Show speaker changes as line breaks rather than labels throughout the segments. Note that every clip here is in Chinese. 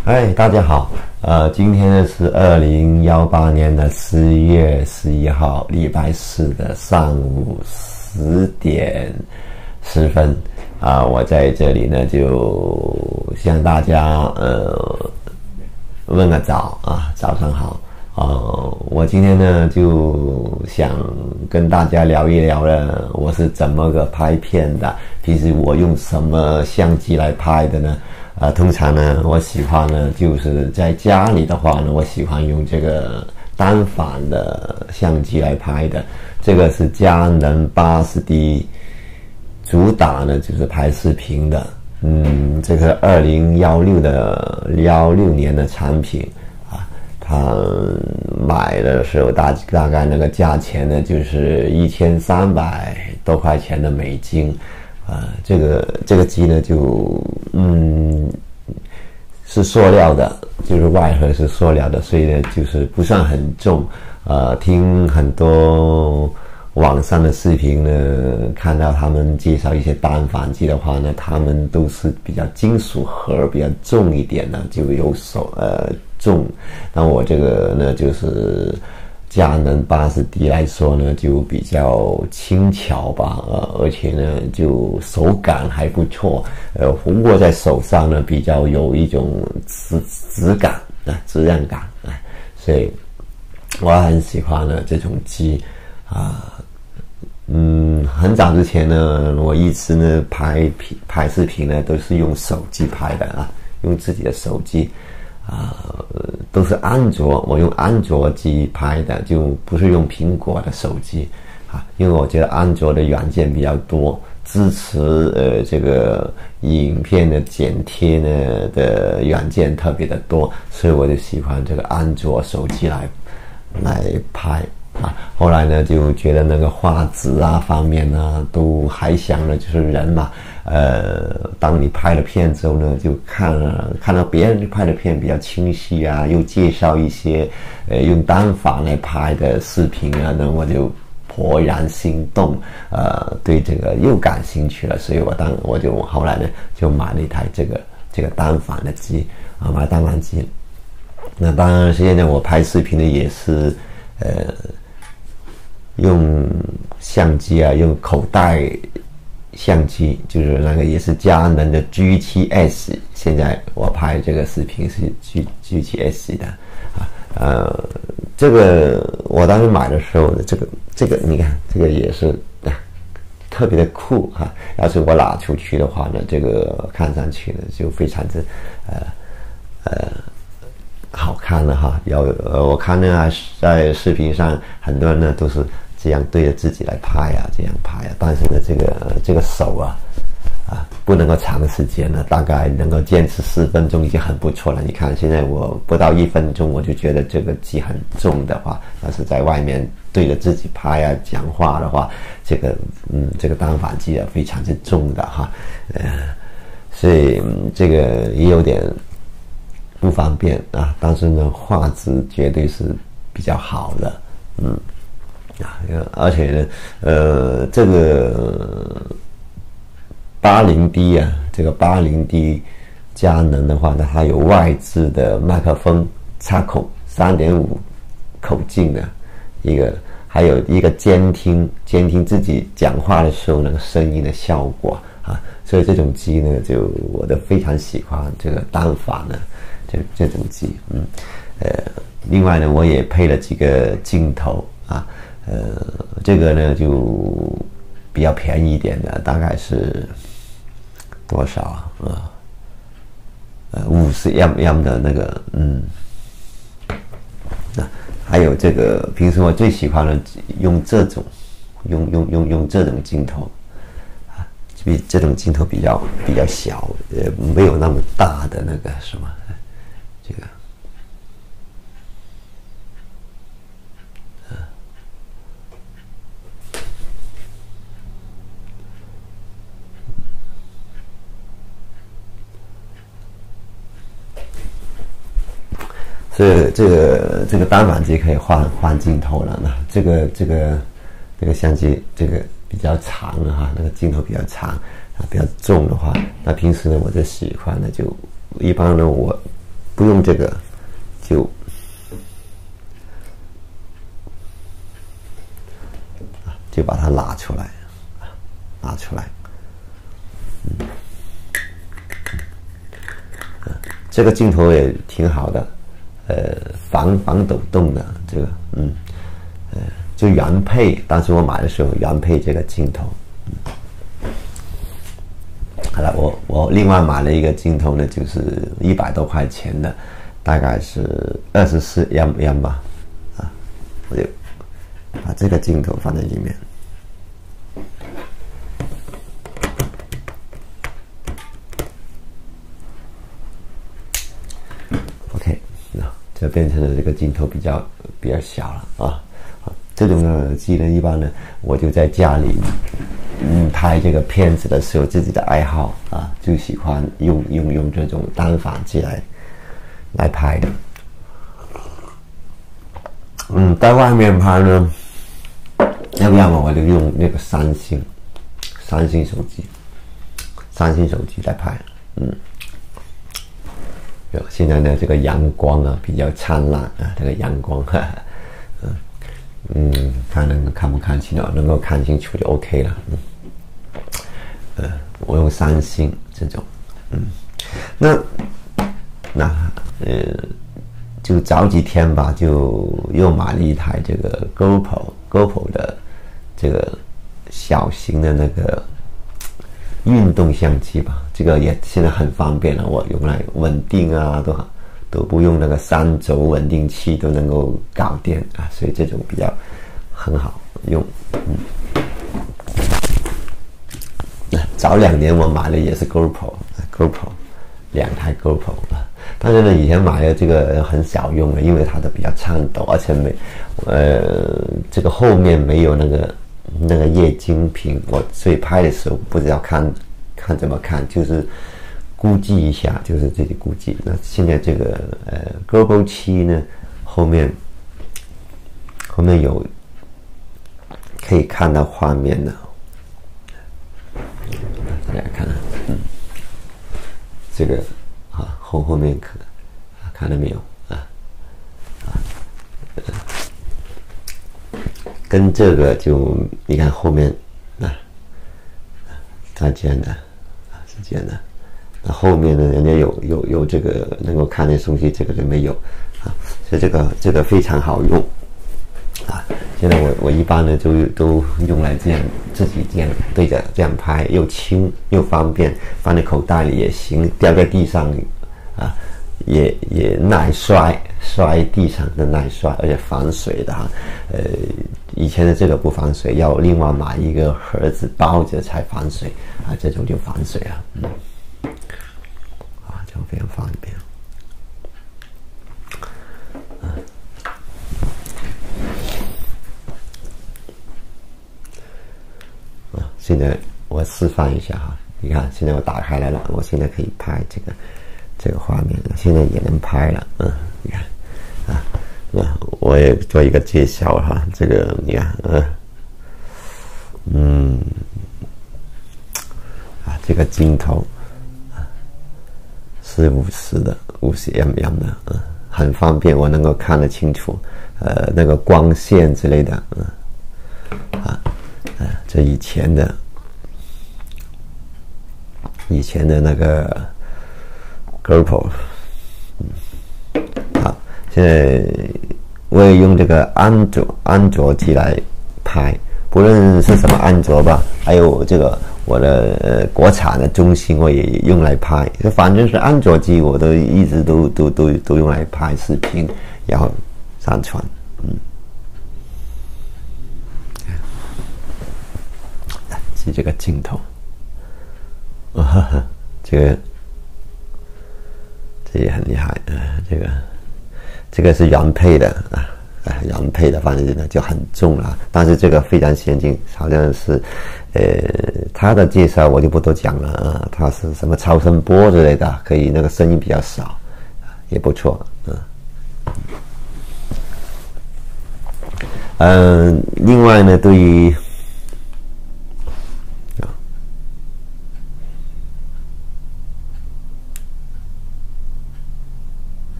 嗨，大家好，今天呢是2018年的11月11号，礼拜四的上午10:10我在这里呢就向大家问个早啊，早上好。我今天呢就想跟大家聊一聊呢，我是怎么个拍片的，平时我用什么相机来拍的呢？通常呢，我喜欢呢，就是在家里的话呢，我喜欢用这个单反的相机来拍的。这个是佳能 80D， 主打呢就是拍视频的。这个2016年的产品啊，它买的时候大概那个价钱呢就是1300多块钱的美金。这个机呢是塑料的，就是外盒是塑料的，所以呢就是不算很重。听很多网上的视频呢，看到他们介绍一些单反机的话呢，他们都是比较金属盒比较重一点的，就有重。那我这个呢就是佳能 80D 来说呢，就比较轻巧吧，而且呢，就手感还不错，握在手上呢，比较有一种质感啊，质量感啊，所以我很喜欢呢这种机啊。很早之前呢，我一直呢拍视频呢，都是用手机拍的啊，用自己的手机。都是安卓，我用安卓机拍的，就不是用苹果的手机啊，因为我觉得安卓的软件比较多，支持这个影片的剪贴呢的软件特别的多，所以我就喜欢这个安卓手机来拍啊。后来呢就觉得那个画质方面呢都还想呢，就是人嘛。当你拍了片之后呢，就看到别人拍的片比较清晰啊，又介绍一些用单反来拍的视频啊，那我就勃然心动，对这个又感兴趣了，所以我就后来呢就买了一台这个单反的机啊，买单反机。那当然现在我拍视频呢也是用相机啊，用口袋相机，就是那个也是佳能的 G7S， 现在我拍这个视频是 G7S 的这个我当时买的时候，这个你看，这个也是特别的酷哈。要是我拿出去的话呢，这个看上去呢就非常的好看了哈。我看呢在视频上很多人呢都是这样对着自己来拍这样拍但是呢这个手不能够长时间了，大概能够坚持10分钟已经很不错了。你看现在我不到1分钟我就觉得这个机很重的话，但是在外面对着自己拍讲话的话，这个单反机非常之重的哈，所以这个也有点不方便啊，但是呢画质绝对是比较好的。而且呢这个80D 这个80D 佳能的话呢，它有外置的麦克风插孔 3.5 口径的一个，还有一个监听自己讲话的时候那个声音的效果所以这种机呢就我都非常喜欢这个单反呢这种机。另外呢我也配了几个镜头这个呢就比较便宜一点的，大概是多少50mm 的那个还有这个平时我最喜欢的用这种镜头这种镜头比较小，没有那么大的那个什么这个这个单反机可以换镜头了呢。这个相机这个比较长那个镜头比较长比较重的话，那平时呢我就喜欢呢就一般呢我不用这个就把它拿出来，这个镜头也挺好的，防抖动的这个，就原配，当时我买的时候原配这个镜头。好了，我另外买了一个镜头呢，就是100多块钱的，大概是24mm吧，我就把这个镜头放在里面。OK， 就变成了这个镜头比较小了啊。这种耳机呢，一般呢，我就在家里，拍这个片子的时候，自己的爱好啊，就喜欢用这种单反机来拍的。在外面拍呢，要不然我就用那个三星手机来拍。现在呢，这个阳光啊比较灿烂啊，这个阳光，看不看清楚，能够看清楚就 OK 了。我用三星这种，就早几天吧，就又买了一台这个 GoPro 的这个小型的那个运动相机吧，这个也现在很方便了，我用来稳定啊，都不用那个3轴稳定器都能够搞定啊，所以这种比较很好用。早2年我买的也是 GoPro 2台 GoPro 啊，但是呢，以前买的这个很少用了，因为它的比较颤抖，而且这个后面没有那个液晶屏，所以拍的时候不知道看怎么看，就是估计一下，就是自己估计。那现在这个GoPro 7呢，后面有可以看到画面的，大家看，这个后面看到没有跟这个就你看后面它这样的是这样的，那后面呢，人家有这个能够看见东西，这个就没有所以这个非常好用现在我一般呢都用来这样自己这样对着这样拍，又轻又方便，放在口袋里也行，掉在地上也耐摔地上的耐摔，而且防水的以前的这个不防水，要另外买一个盒子包着才防水这种就防水了这样非常方便现在我示范一下你看现在我打开来了，我现在可以拍这个画面了，现在也能拍了你看我也做一个介绍这个你看这个镜头是50mm的很方便，我能够看得清楚那个光线之类的这以前的那个 GoPro 现在我也用这个安卓机来拍，不论是什么安卓吧，还有这个我的国产的中兴我也用来拍，反正是安卓机我都一直都用来拍视频，然后上传是这个镜头这也很厉害这个是原配的原配的，反正呢就很重了，但是这个非常先进，好像是它的介绍我就不多讲了它是什么超声波之类的，可以那个声音比较少也不错另外呢，对于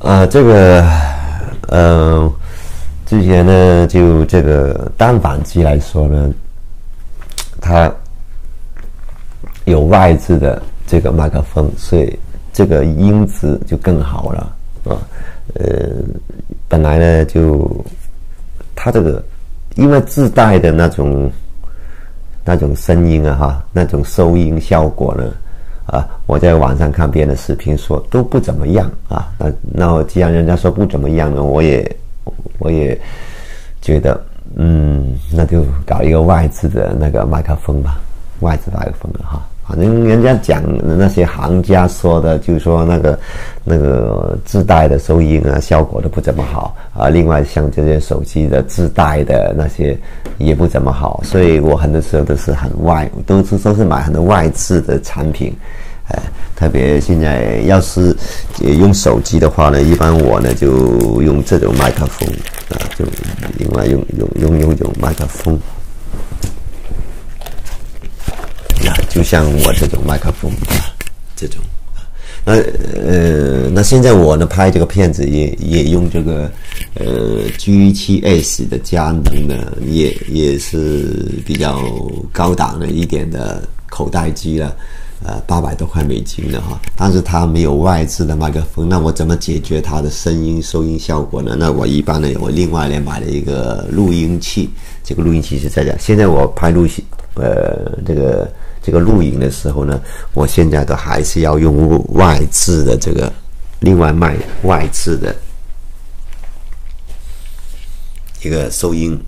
这个之前呢，就这个单反机来说呢，它有外置的这个麦克风，所以这个音质就更好了啊。本来呢就它这个因为自带的那种声音啊哈，那种收音效果呢我在网上看别人的视频说都不怎么样啊。那既然人家说不怎么样呢，我也觉得那就搞一个外置的那个麦克风吧，外置麦克风了哈。反正人家讲那些行家说的，就是说那个自带的收音啊，效果都不怎么好啊。另外像这些手机的自带的那些也不怎么好，所以我很多时候都是都是买很多外置的产品。特别现在要是用手机的话呢，一般我呢就用这种麦克风就另外用麦克风。就像我这种麦克风这种那现在我呢拍这个片子也用这个G7S 的佳能呢，也是比较高档的一点的口袋机了，800多块美金的哈。但是它没有外置的麦克风，那我怎么解决它的收音效果呢？那我一般呢，我另外买了一个录音器，这个录音器是在这。现在我拍这个录影的时候呢，我现在都还是要用外置的这个，另外卖外置的一个收音，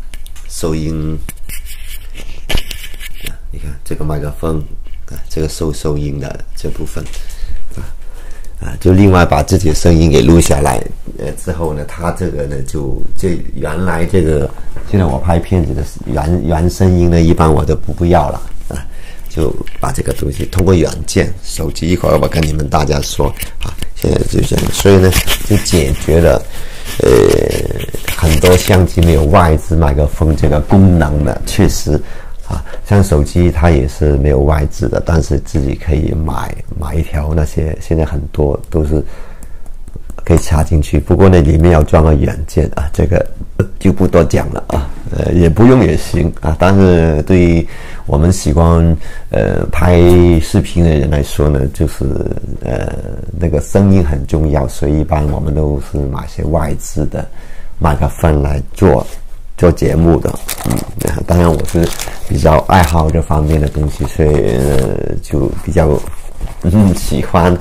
你看这个麦克风这个收音的这部分就另外把自己的声音给录下来之后呢，它这个呢这原来这个现在我拍片子的原声音呢，一般我都不要了就把这个东西通过软件手机，一会儿我跟你们大家说现在就这样。所以呢就解决了很多相机没有外置麦克风这个功能的。确实像手机它也是没有外置的，但是自己可以买一条，那些现在很多都是可以插进去，不过呢里面要装个软件这个就不多讲了也不用也行但是对于我们喜欢拍视频的人来说呢，就是那个声音很重要，所以一般我们都是买些外置的麦克风来做节目的当然我是比较爱好这方面的东西，所以就比较喜欢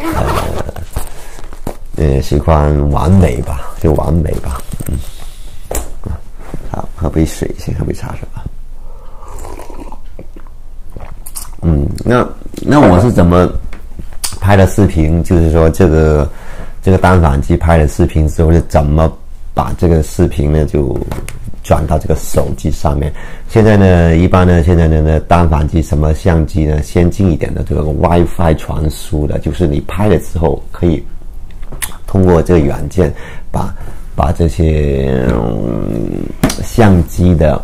喜欢完美吧，就完美吧好，喝杯水，先喝杯茶是吧？那我是怎么拍的视频？就是说这个单反机拍的视频之后，是怎么把这个视频呢就转到这个手机上面？现在呢，一般呢，现在呢单反机什么相机呢，先进一点的这个 WiFi 传输的，就是你拍了之后可以通过这个软件把这些相机的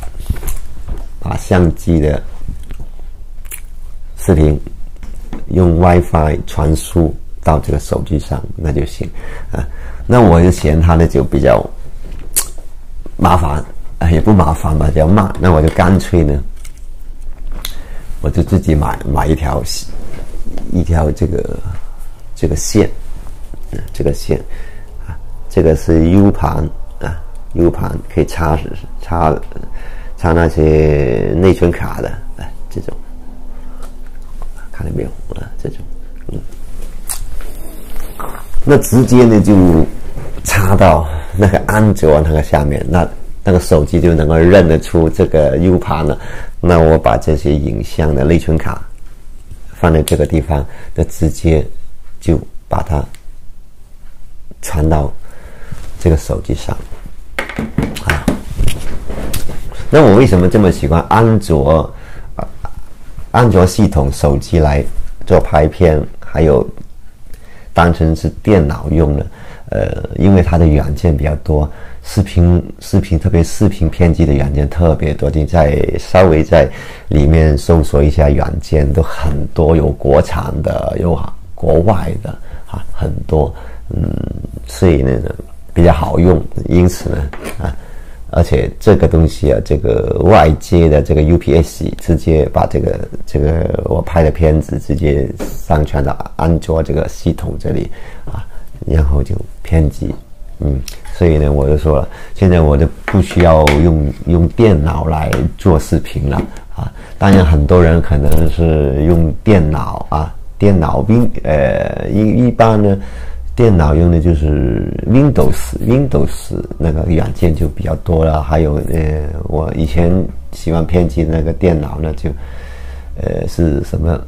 视频用 WiFi 传输到这个手机上，那就行那我就嫌它呢就比较麻烦也不麻烦吧，比较慢。那我就干脆呢，我就自己买一条这个线这个线这个是 U 盘U 盘可以插那些内存卡的这种看到没有这种那直接呢就插到那个安卓那个下面，那个手机就能够认得出这个 U 盘了。那我把这些影像的内存卡放在这个地方，那直接就把它传到这个手机上那我为什么这么喜欢安卓系统手机来做拍片，还有当成是电脑用的？因为它的软件比较多，视频特别视频片机的软件特别多，你稍微在里面搜索一下软件都很多，有国产的，有国外的很多。 所以呢比较好用，因此呢而且这个东西这个外接的这个 UPS 直接把这个我拍的片子直接上传到安卓这个系统这里然后就编辑。所以呢我就说了，现在我就不需要用电脑来做视频了当然很多人可能是用电脑电脑一般呢电脑用的就是 Windows 那个软件就比较多了，还有我以前喜欢编辑那个电脑呢就是什么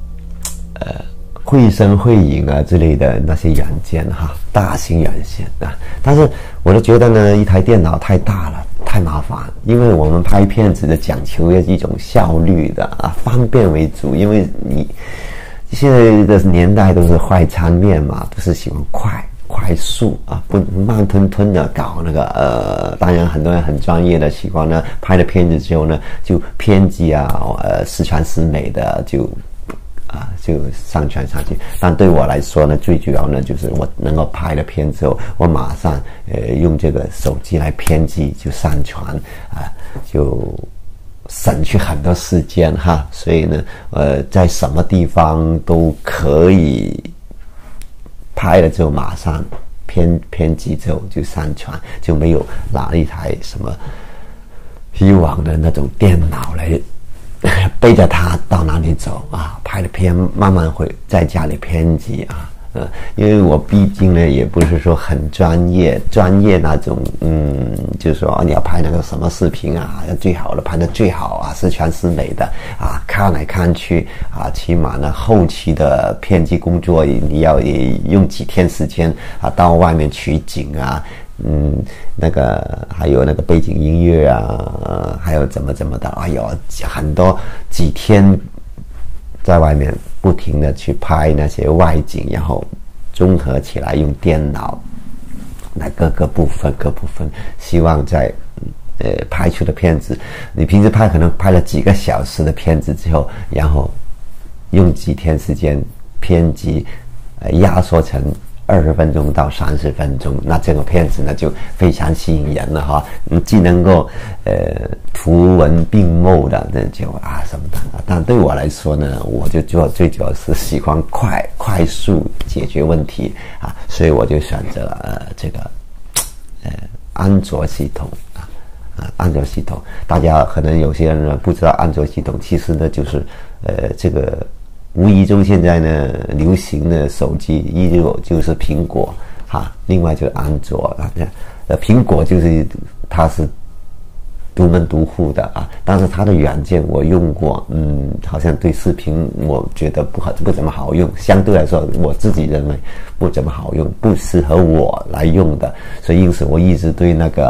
绘声绘影之类的那些软件大型软件但是我就觉得呢一台电脑太大了，太麻烦，因为我们拍片子的讲求一种效率的方便为主，因为你现在的年代都是快餐面嘛，都是喜欢快速不慢吞吞的搞那个当然很多人很专业的喜欢呢拍了片子之后呢就编辑十全十美的就上传上去。但对我来说呢最主要呢就是我能够拍了片之后我马上用这个手机来编辑就上传就省去很多时间所以呢在什么地方都可以拍了之后马上编辑之后就上传，就没有拿一台什么以往的那种电脑来背着它到哪里走拍了片慢慢会在家里编辑因为我毕竟呢也不是说很专业那种就是说你要拍那个什么视频最好的拍得最好十全十美的看来看去起码呢后期的编辑工作你要用几天时间到外面取景那个还有那个背景音乐还有怎么的有很多几天在外面不停的去拍那些外景，然后综合起来用电脑那各部分希望在拍出的片子，你平时拍可能拍了几个小时的片子之后，然后用几天时间编辑压缩成20分钟到30分钟，那这个片子呢就非常吸引人了既能够图文并茂的那就什么的但对我来说呢我就最主要是喜欢快速解决问题所以我就选择了这个安卓系统安卓系统。大家可能有些人不知道安卓系统其实呢就是这个无意中现在呢流行的手机一就是苹果另外就是安卓苹果就是它是独门独户的但是它的软件我用过好像对视频我觉得不怎么好用，相对来说我自己认为不怎么好用，不适合我来用的，所以因此我一直对那个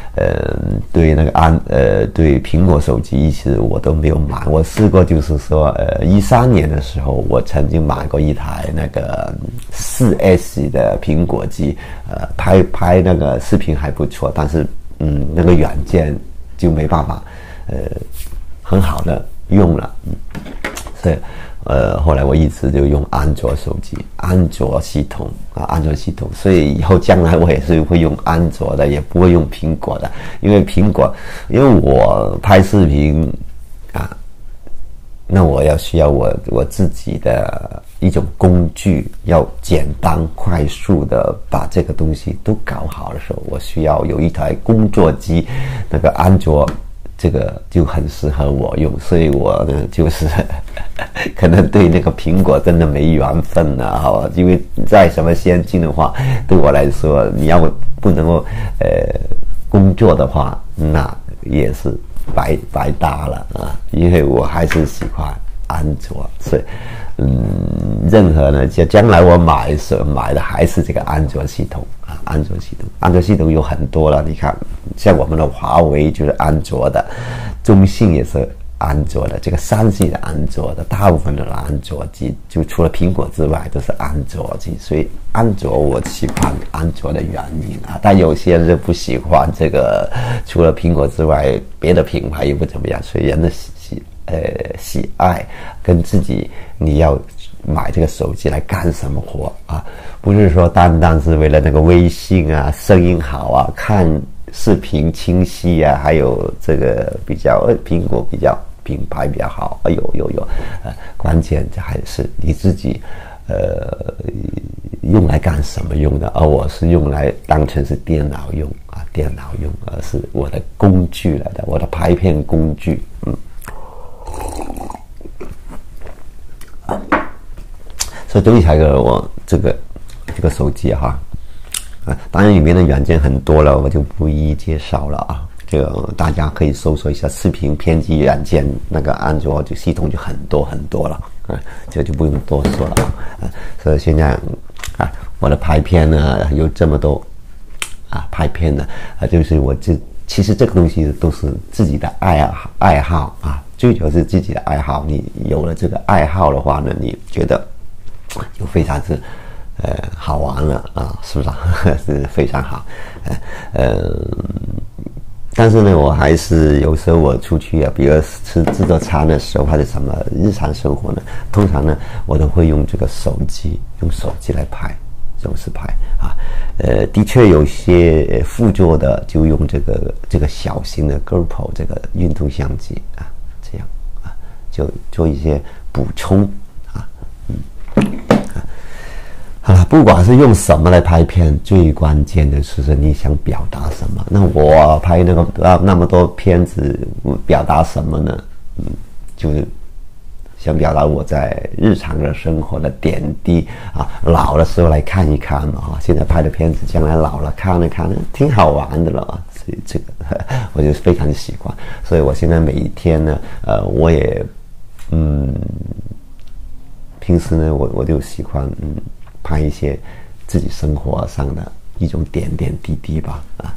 对苹果手机一直我都没有买。我试过就是说13年的时候我曾经买过一台那个 4S 的苹果机拍那个视频还不错，但是那个软件就没办法很好的用了所以后来我一直就用安卓手机安卓系统，所以以后将来我也是会用安卓的，也不会用苹果的，因为我拍视频那我要需要我自己的一种工具，要简单快速的把这个东西都搞好的时候，我需要有一台工作机，那个安卓这个就很适合我用，所以我呢就是可能对那个苹果真的没缘分了因为再什么先进的话对我来说你要不能够工作的话那也是白搭了因为我还是喜欢安卓，所以任何呢将来我买的还是这个安卓系统安卓系统有很多了，你看像我们的华为就是安卓的，中兴也是安卓的，这个三系的安卓的，大部分的安卓机就除了苹果之外都是安卓机，所以安卓我喜欢安卓的原因但有些人就不喜欢这个除了苹果之外别的品牌也不怎么样，所以人的喜爱跟自己你要买这个手机来干什么活啊？不是说单单是为了那个微信啊，声音好啊，看视频清晰啊，还有这个比较苹果比较品牌比较好，关键还是你自己用来干什么用的？而我是用来当成是电脑用啊，而是我的工具来的，我的拍片工具。所以对于这个我这个手机哈，当然里面的软件很多了，我就不一一介绍了啊。这个大家可以搜索一下视频编辑软件，那个安卓就系统就很多了，这就不用多说了啊。所以现在啊，我的拍片呢有这么多啊，拍片呢就是其实这个东西都是自己的爱好啊，最主要是自己的爱好。你有了这个爱好的话呢，你觉得就非常是好玩了啊，是不是？是非常好。但是呢，我还是有时候我出去啊，比如吃自助餐的时候或者什么日常生活呢，通常呢我都会用这个手机来拍，总是拍啊。的确有些副座的就用这个小型的 GoPro 这个运动相机啊，这样啊，就做一些补充啊。好了，不管是用什么来拍片，最关键的是你想表达什么。那我拍那么多片子，表达什么呢？就是想表达我在日常的生活的点滴啊，老的时候来看一看嘛啊。现在拍的片子，将来老了看一看，挺好玩的了啊。所以这个我就非常的喜欢。所以我现在每一天呢，我也平时呢，我就喜欢拍一些自己生活上的一种点点滴滴吧啊，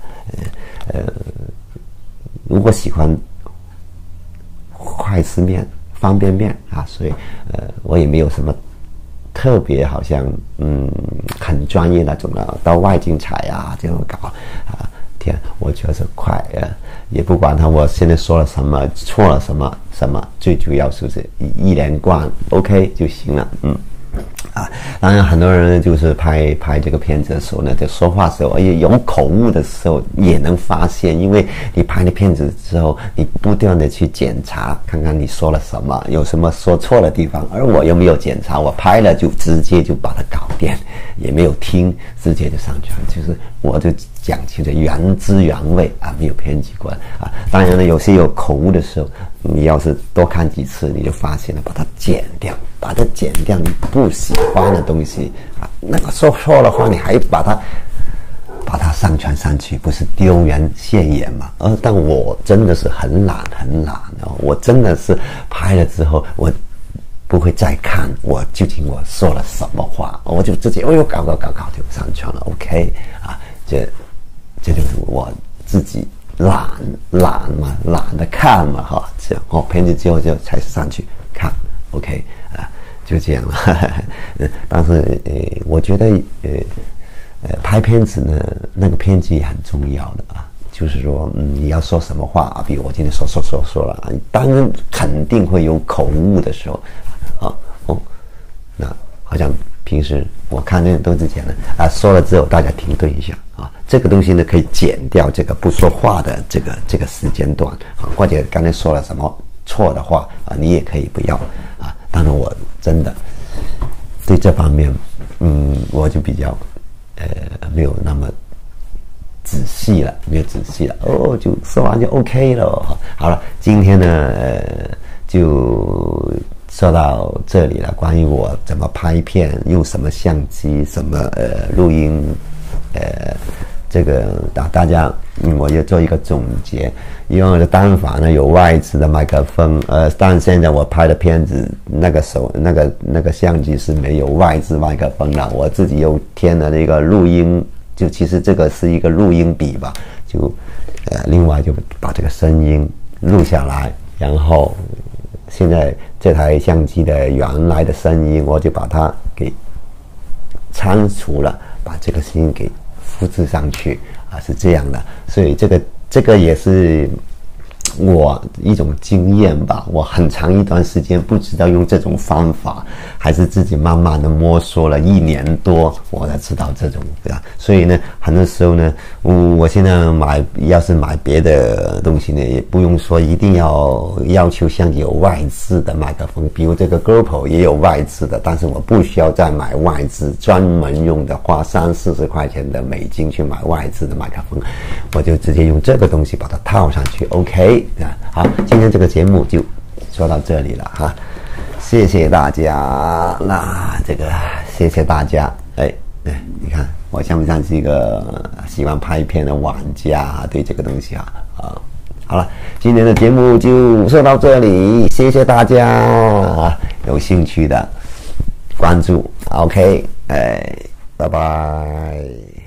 如果喜欢快吃面、方便面啊，所以我也没有什么特别好像很专业那种的，到外景采啊这样搞啊，我觉得是快也不管我现在说了什么错了什么，最主要就是一连贯 OK 就行了。当然很多人就是拍这个片子的时候呢，在说话的时候有口误的时候也能发现，因为你拍了片子之后，你不断的去检查看看你说了什么，有什么说错的地方，而我又没有检查，我拍了就直接就把它搞定，也没有听，直接就上传，就是我就讲求的原汁原味啊，没有偏激观啊。当然呢，有些有口误的时候，你要是多看几次，你就发现了，把它剪掉你不喜欢的东西啊，那个说错的话，你还把它上传上去，不是丢人现眼嘛？但我真的是很懒哦，我真的是拍了之后，我不会再看我究竟我说了什么话，我就直接搞就上传了 ，OK 啊，这就是我自己懒得看嘛哈，这样片子之后就才上去看 ，OK 啊，就这样了。但是我觉得拍片子呢，那个片子也很重要的啊，就是说你要说什么话，比如我今天说了，当然肯定会有口误的时候啊，那好像平时我看那都是这样的啊，说了之后大家停顿一下啊，这个东西呢可以减掉这个不说话的这个时间段啊，或者刚才说了什么错的话啊，你也可以不要啊。当然我真的对这方面我就比较没有那么仔细了，就说完就 OK 了。好了，今天呢就说到这里了。关于我怎么拍片，用什么相机，什么录音，这个大家我要做一个总结。因为我的单反呢有外置的麦克风，但现在我拍的片子那个相机是没有外置麦克风的，我自己又添了那个录音，就其实这个是一个录音笔吧，就另外就把这个声音录下来，然后现在这台相机的原来的声音我就把它给删除了，把这个声音给复制上去啊，是这样的。所以这个也是我一种经验吧，我很长一段时间不知道用这种方法，还是自己慢慢的摸索了1年多，我才知道这种，对吧？所以呢，很多时候呢，我现在要是买别的东西呢，也不用说一定要求像有外置的麦克风，比如这个 GoPro 也有外置的，但是我不需要再买外置专门用的，花30-40块钱的美金去买外置的麦克风，我就直接用这个东西把它套上去 ，OK。好，今天这个节目就说到这里了哈，谢谢大家。那谢谢大家。你看我像不像是一个喜欢拍片的玩家？对这个东西好了，今天的节目就说到这里，谢谢大家。有兴趣的关注 ，OK，拜拜。